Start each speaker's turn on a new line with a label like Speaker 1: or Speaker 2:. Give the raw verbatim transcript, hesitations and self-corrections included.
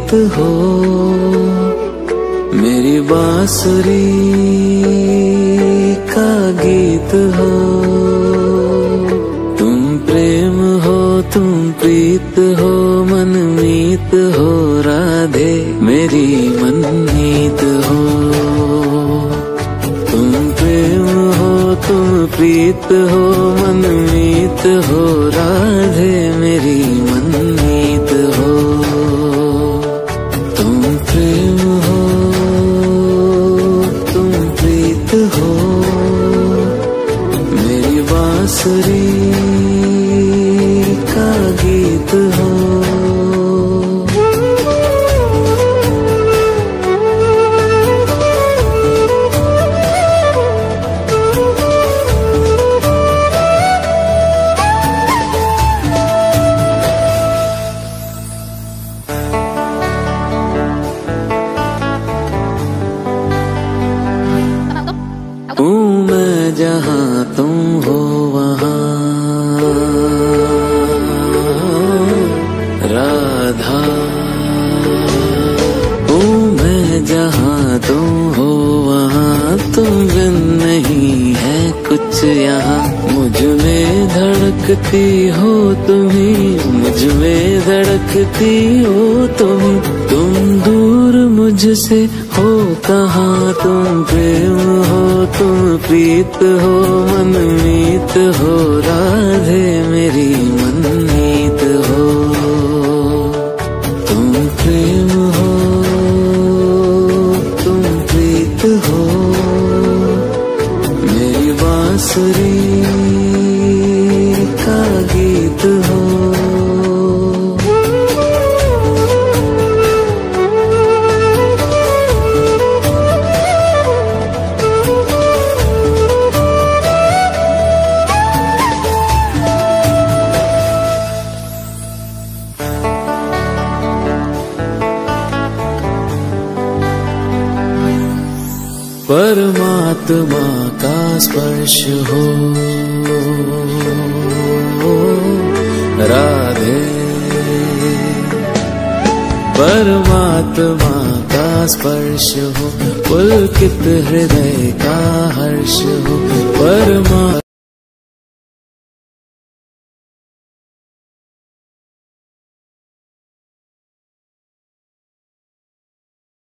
Speaker 1: गीत हो, मेरी बांसुरी का गीत हो। तुम प्रेम हो, तुम प्रीत हो, मनमीत हो राधे मेरी मनमीत हो। तुम प्रेम हो, तुम प्रीत हो, मनमीत हो राधे मेरी मनमीत हो। तुम प्रेम हो, तुम प्रीत हो, मेरी बांसुरी का गीत हो। हूँ मैं जहाँ तुम हो वहाँ राधा, हूँ मैं जहाँ तुम हो वहाँ तुम बिन नहीं है कुछ यहाँ। मुझ में धड़कती हो तुम्ही, मुझ में धड़कती हो तुम। तुम दूर मुझसे हो कहाँ, तुम प्रेम हो, तुम प्रीत हो, मनमीत हो राधे मेरी मनमीत हो। तुम प्रेम हो, तुम प्रीत हो, मेरी बांसुरी का गीत हो। परमात्मा का स्पर्श हो राधे, परमात्मा का स्पर्श हो, पुलकित हृदय का हर्ष हो। परमा